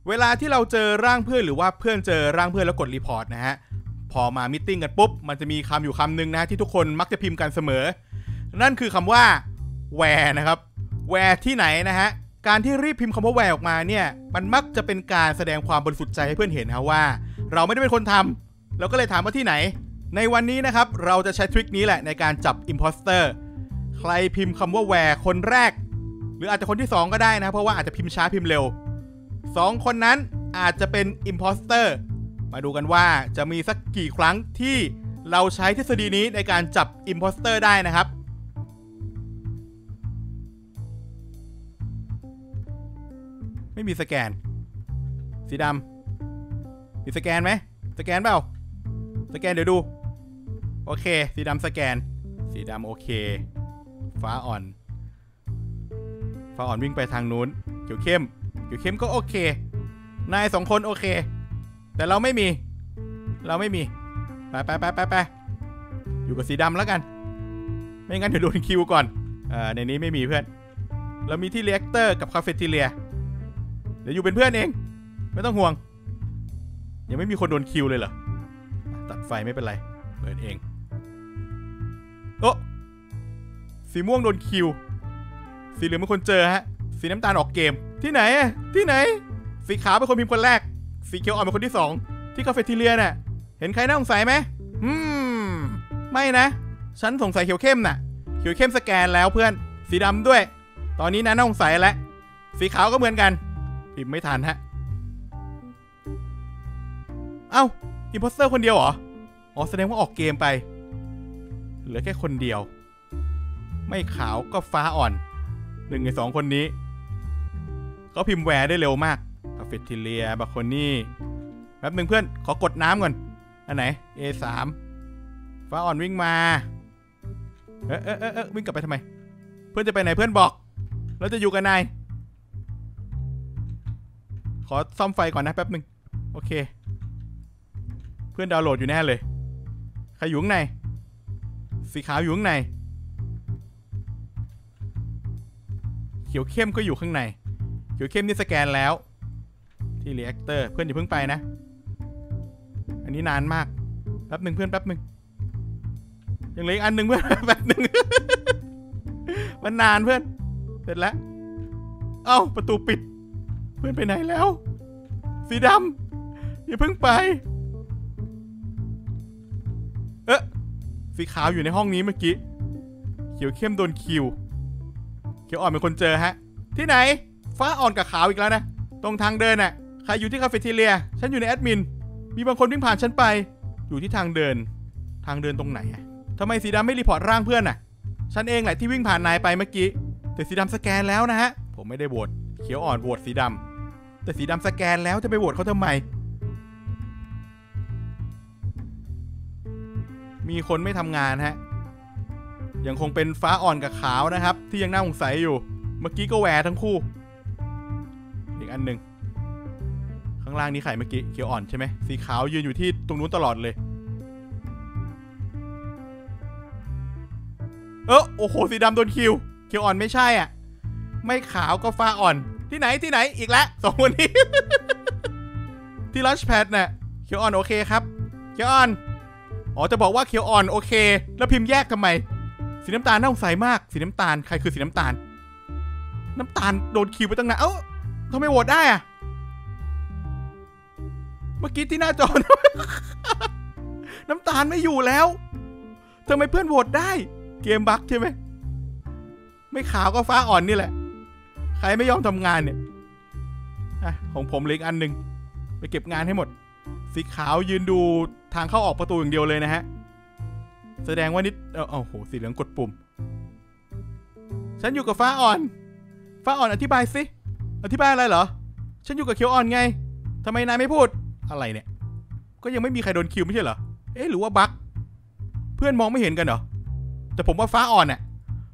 เวลาที่เราเจอร่างเพื่อนหรือว่าเพื่อนเจอร่างเพื่อนแล้วกดรีพอร์ตนะฮะพอมามิทติ้งกันปุ๊บมันจะมีคำอยู่คำหนึ่งนะที่ทุกคนมักจะพิมพ์กันเสมอนั่นคือคำว่าแวร์นะครับแวร์ที่ไหนนะฮะการที่รีบพิมพ์คำว่าแวร์ออกมาเนี่ยมันมักจะเป็นการแสดงความบริสุทธิ์ใจให้เพื่อนเห็นนะว่าเราไม่ได้เป็นคนทำเราก็เลยถามว่าที่ไหนในวันนี้นะครับเราจะใช้ทริคนี้แหละในการจับอิมโพสเตอร์ใครพิมพ์คำว่าแวร์คนแรกหรืออาจจะคนที่2ก็ได้นะเพราะว่าอาจจะพิมพ์ช้าพิมพ์เร็ว2คนนั้นอาจจะเป็นอิมโพสเตอร์มาดูกันว่าจะมีสักกี่ครั้งที่เราใช้ทฤษฎีนี้ในการจับอิมโพสเตอร์ได้นะครับไม่มีสแกนสีดำมีสแกนไหมสแกนเปล่าสแกนเดี๋ยวดูโอเคสีดำสแกนสีดำโอเคฟ้าอ่อนวิ่งไปทางนู้นเขียวเข้มก็โอเคนาย2คนโอเคแต่เราไม่มีไปอยู่กับสีดำแล้วกันไม่งั้นเดี๋ยวโดนคิวก่อนในนี้ไม่มีเพื่อนเรามีที่เรีแอคเตอร์กับคาเฟ่ทีเรียเดี๋ยวอยู่เป็นเพื่อนเองไม่ต้องห่วงยังไม่มีคนโดนคิวเลยเหรอตัดไฟไม่เป็นไรเปิดเองโอ้สีม่วงโดนคิวสีเหลืองเป็นคนเจอฮะสีน้ำตาลออกเกมที่ไหนสีขาวเป็นคนพิมพ์คนแรกสีเขียวอ่อนเป็นคนที่2ที่คาเฟ่ทีเรียน่ะเห็นใครน่าสงสัยไหมไม่นะฉันสงสัยเขียวเข้มน่ะเขียวเข้มสแกนแล้วเพื่อนสีดำด้วยตอนนี้น่าสงสัยแล้วสีขาวก็เหมือนกันพิมพ์ไม่ทันฮะเอ้าอิมโพสเตอร์คนเดียวเหรอแสดงว่าออกเกมไปเหลือแค่คนเดียวไม่ขาวก็ฟ้าอ่อน1 ใน 2คนนี้เขาพิมพ์แวร์ได้เร็วมากคาเฟ่ทีเรียบาโคนี่แป๊บหนึ่งเพื่อนขอกดน้ำก่อนอันไหน A3 ฟ้าอ่อนวิ่งมาวิ่งกลับไปทำไมเพื่อนจะไปไหนเพื่อนบอกแล้วจะอยู่กับนายขอซ่อมไฟก่อนนะแป๊บหนึ่งโอเคเพื่อนดาวน์โหลดอยู่แน่เลยใครอยู่ข้างในสีขาวอยู่ข้างในเขียวเข้มก็อยู่ข้างในเขียวเข้มนี่สแกนแล้วที่รีแอคเตอร์เพื่อนอย่าเพิ่งไปนะอันนี้นานมากแป๊บหนึ่งเพื่อนแป๊บหนึ่งยังเหลืออีกอันหนึ่งเพื่อนแป๊บหนึ่งมันนานเพื่อนเสร็จแล้วเอ้าประตูปิดเพื่อนไปไหนแล้วสีดำอย่าเพิ่งไปสีขาวอยู่ในห้องนี้เมื่อกี้เขียวเข้มโดนคิวเขียวอ่อนเป็นคนเจอฮะที่ไหนฟ้าอ่อนกับขาวอีกแล้วนะตรงทางเดินน่ะใครอยู่ที่คาเฟ่ทีเรียฉันอยู่ในแอดมินมีบางคนวิ่งผ่านฉันไปอยู่ที่ทางเดินตรงไหนทำไมสีดำไม่รีพอร์ตร่างเพื่อนน่ะฉันเองแหละที่วิ่งผ่านนายไปเมื่อกี้แต่สีดำสแกนแล้วนะฮะผมไม่ได้โหวตเขียวอ่อนโหวตสีดำแต่สีดำสแกนแล้วจะไปโหวตเขาทำไมมีคนไม่ทำงานฮะยังคงเป็นฟ้าอ่อนกับขาวนะครับที่ยังน่าสงสัยอยู่เมื่อกี้ก็แหวทั้งคู่อีกอันหนึ่งข้างล่างนี้ไข่เมื่อกี้เขียวอ่อนใช่ไหมสีขาวยืนอยู่ที่ตรงนู้นตลอดเลยโอ้โหสีดำโดนคิวเขียวอ่อนไม่ใช่อ่ะไม่ขาวก็ฟ้าอ่อนที่ไหนอีกแล้ว2คนนี้ ที่ลันช์แพดน่ะเขียวอ่อนโอเคครับเขียวอ่อนจะบอกว่าเขียวอ่อนโอเคแล้วพิมพ์แยกทำไมสีน้ำตาลน่าสงสัยมากสีน้ำตาลใครคือสีน้ำตาลโดนคิวไปตั้งนานทำไมโหวตได้อะเมื่อกี้ที่หน้าจอ น้ำตาลไม่อยู่แล้วทำไมเพื่อนโหวตได้เกมบั๊กใช่ไหมไม่ขาวก็ฟ้าอ่อนนี่แหละใครไม่ยอมทำงานเนี่ยของผมเหลืออีกอันหนึ่งไปเก็บงานให้หมดสีขาวยืนดูทางเข้าออกประตูอย่างเดียวเลยนะฮะแสดงว่านิดโหสีเหลืองกดปุ่มฉันอยู่กับฟ้าอ่อนอธิบายสิอธิบายอะไรเหรอฉันอยู่กับเขียวอ่อนไงทำไมนายไม่พูดอะไรเนี่ยก็ยังไม่มีใครโดนคิวไม่ใช่เหรอหรือว่าบั๊กเพื่อนมองไม่เห็นกันเหรอแต่ผมว่าฟ้าอ่อนน่ะ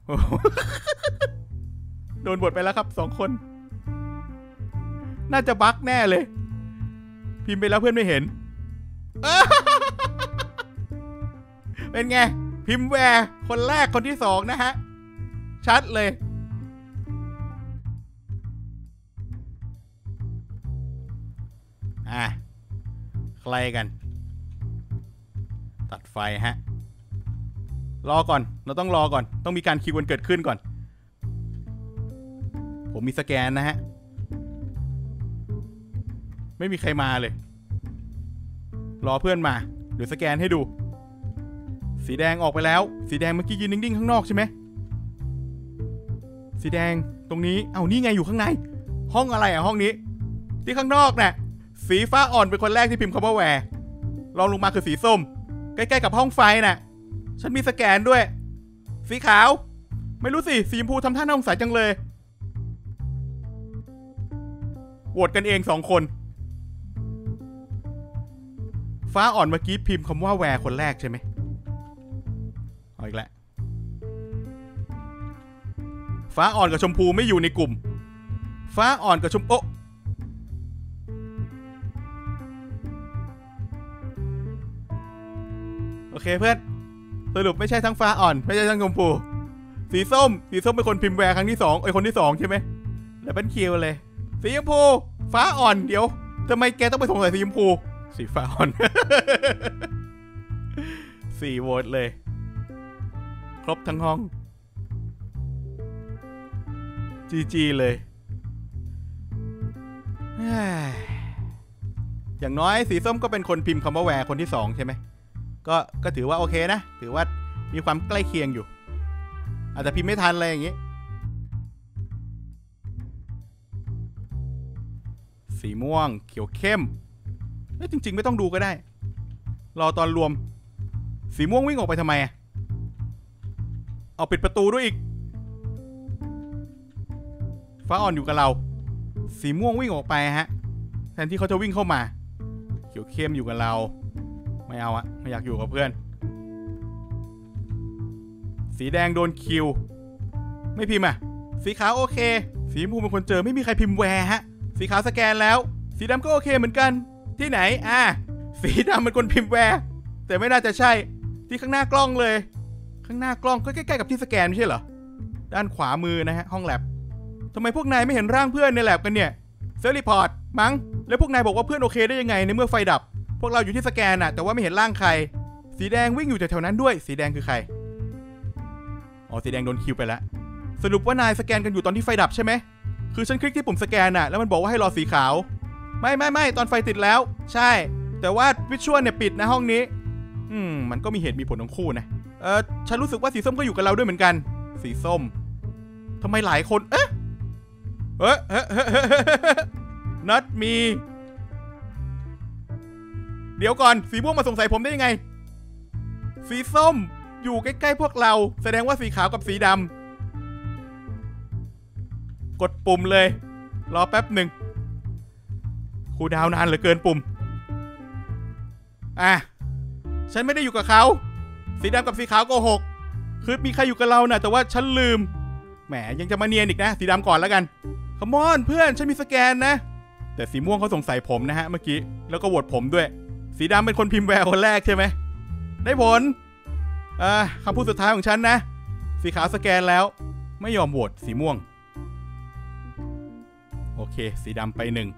โดนบทไปแล้วครับ2 คนน่าจะบั๊กแน่เลยพิมพ์ไปแล้วเพื่อนไม่เห็น เป็นไงพิมพ์แวร์คนแรกคนที่2นะฮะชัดเลยใครกันตัดไฟฮะรอก่อนเราต้องรอก่อนต้องมีการคิวกันเกิดขึ้นก่อนผมมีสแกนนะฮะไม่มีใครมาเลยรอเพื่อนมาเดี๋ยวสแกนให้ดูสีแดงออกไปแล้วสีแดงเมื่อกี้ยืนนิ่งๆข้างนอกใช่ไหมสีแดงตรงนี้นี่ไงอยู่ข้างในห้องอะไรห้องนี้ที่ข้างนอกน่ะสีฟ้าอ่อนเป็นคนแรกที่พิมพ์คำว่าแวร์รองลงมาคือสีส้มใกล้ๆกับห้องไฟน่ะฉันมีสแกนด้วยสีขาวไม่รู้สิสีชมพูทำท่าน่าสงสัยจังเลยโหวตกันเอง2 คนฟ้าอ่อนเมื่อกี้พิมพ์คำว่าแวร์คนแรกใช่ไหมเอาอีกแล้วฟ้าอ่อนกับชมพูไม่อยู่ในกลุ่มฟ้าอ่อนกับชมพูโอเคเพื่อนสรุปไม่ใช่ทั้งฟ้าอ่อนไม่ใช่ทั้งชมพูสีส้มเป็นคนพิมพ์แวร์ครั้งที่2คนที่2ใช่ไหมแล้วเป็นคิวเลยสีชมพูฟ้าอ่อนเดี๋ยวทำไมแกต้องไปสงสัยสีชมพูสีฟ้าอ่อน 4 โหวตเลยครบทั้งห้องGG เลยอย่างน้อยสีส้มก็เป็นคนพิมพ์คำว่าแวร์คนที่2ใช่ไหมก็ถือว่าโอเคนะถือว่ามีความใกล้เคียงอยู่อาจจะพิมพ์ไม่ทันอะไรอย่างงี้สีม่วงเขียวเข้มจริงๆไม่ต้องดูก็ได้รอตอนรวมสีม่วงวิ่งออกไปทำไมเอาปิดประตูด้วยอีกฟ้าอ่อนอยู่กับเราสีม่วงวิ่งออกไปฮะแทนที่เขาจะวิ่งเข้ามาเขียวเข้มอยู่กับเราไม่เอาไม่อยากอยู่กับเพื่อนสีแดงโดนคิวไม่พิมพ์สีขาวโอเคสีชมพูเป็นคนเจอไม่มีใครพิมพ์แวร์ฮะสีขาวสแกนแล้วสีดำก็โอเคเหมือนกันที่ไหนสีดำเป็นคนพิมพ์แวร์แต่ไม่น่าจะใช่ที่ข้างหน้ากล้องเลยข้างหน้ากล้องก็ใกล้ๆกับที่สแกนไม่ใช่เหรอด้านขวามือนะฮะห้องแลบทำไมพวกนายไม่เห็นร่างเพื่อนในแลบกันเนี่ยเซลล์รีพอร์ตมั้งแล้วพวกนายบอกว่าเพื่อนโอเคได้ยังไงในเมื่อไฟดับพวกเราอยู่ที่สแกนแต่ว่าไม่เห็นร่างใครสีแดงวิ่งอยู่แถวๆนั้นด้วยสีแดงคือใครสีแดงโดนคิวไปแล้วสรุปว่านายสแกนกันอยู่ตอนที่ไฟดับใช่ไหมคือฉันคลิกที่ปุ่มสแกนแล้วมันบอกว่าให้รอสีขาวไม่ตอนไฟติดแล้วใช่แต่ว่าวิชวลเนี่ยปิดนะห้องนี้มันก็มีเหตุมีผลทั้งคู่นะฉันรู้สึกว่าสีส้มก็อยู่กับเราด้วยเหมือนกันสีส้มทำไมหลายคนnot me เดี๋ยวก่อนสีม่วงมาสงสัยผมได้ยังไงสีส้มอยู่ใกล้ๆพวกเราแสดงว่าสีขาวกับสีดำกดปุ่มเลยรอแป๊บหนึ่งคูลดาวน์นานเหลือเกินปุ่มฉันไม่ได้อยู่กับเขาสีดำกับสีขาวโกหกคือมีใครอยู่กับเราแต่ว่าฉันลืมแหมยังจะมาเนียนอีกนะสีดำก่อนแล้วกันคัมอนเพื่อนฉันมีสแกนนะแต่สีม่วงเขาสงสัยผมนะฮะเมื่อกี้แล้วก็โหวตผมด้วยสีดำเป็นคนพิมพ์แวร์คนแรกใช่ไหมได้ผลคำพูดสุดท้ายของฉันนะสีขาวสแกนแล้วไม่ยอมโหวตสีม่วงโอเคสีดำไป1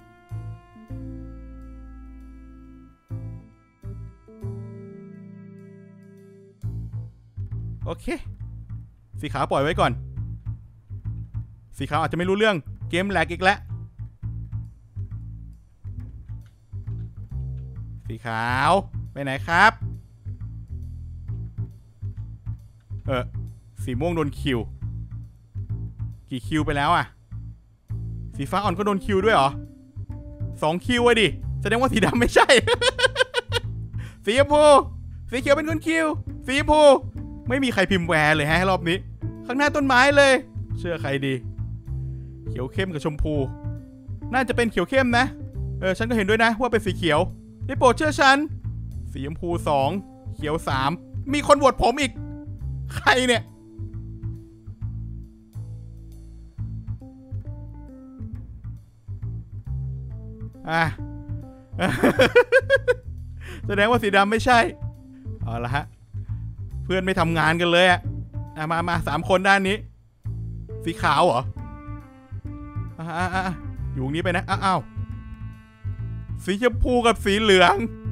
โอเคสีขาวปล่อยไว้ก่อนสีขาวอาจจะไม่รู้เรื่องเกมแหลกอีกแล้วสีขาวไปไหนครับสีม่วงโดนคิวกี่คิวไปแล้วสีฟ้าอ่อนก็โดนคิวด้วยเหรอ2คิวดิแสดงว่าสีดำไม่ใช่ สีชมพูสีเขียวเป็นคนคิวสีชมพูไม่มีใครพิมพ์แวร์เลยรอบนี้ข้างหน้าต้นไม้เลยเชื่อใครดีเขียวเข้มกับชมพูน่าจะเป็นเขียวเข้มนะฉันก็เห็นด้วยนะว่าเป็นสีเขียวได้โปรดเชื่อฉันสีชมพู2เขียว3มีคนโหวตผมอีกใครเนี่ยแสดงว่าสีดำไม่ใช่เอาละฮะเพื่อนไม่ทำงานกันเลยมา3 คนด้านนี้สีขาวเหรออยู่นี้ไปนะอ้าวสีชมพูกับสีเหลือง